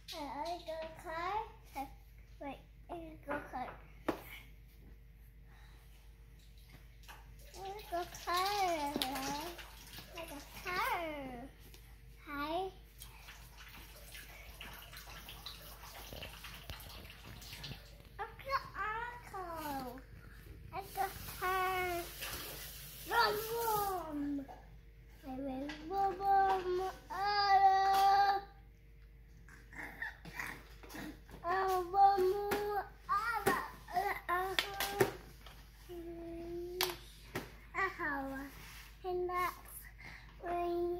I got a car. Wait, I got a car. I got a car. I got a car. Hi. Uncle. I got a car. Boom, boom. I went boom, boom. And that's when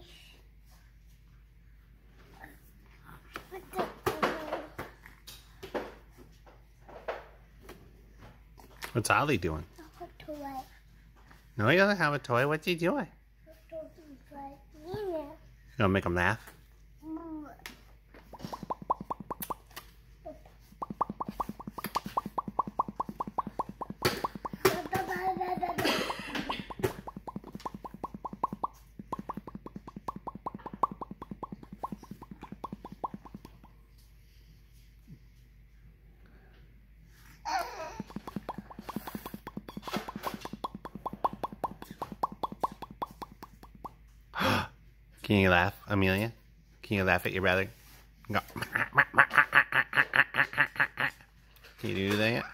What's Ollie doing? No, he doesn't have a toy. What's he doing? You gonna make him laugh? Can you laugh, Amelia? Can you laugh at your brother? Go. Can you do that?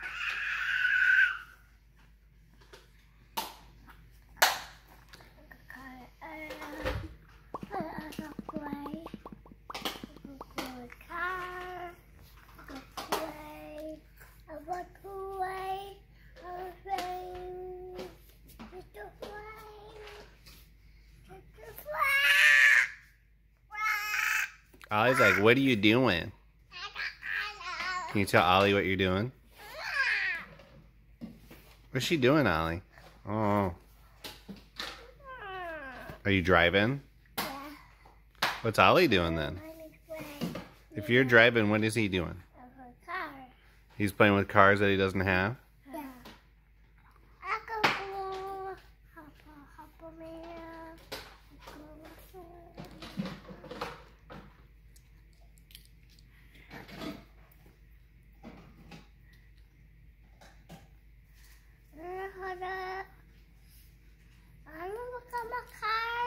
Ollie's like, what are you doing? Can you tell Ollie what you're doing? What's she doing, Ollie? Oh. Are you driving? Yeah. What's Ollie doing then? If you're driving, what is he doing? He's playing with cars that he doesn't have? Yeah.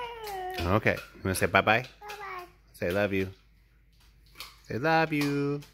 Okay. You want to say bye-bye? Bye-bye. Say love you. Say love you.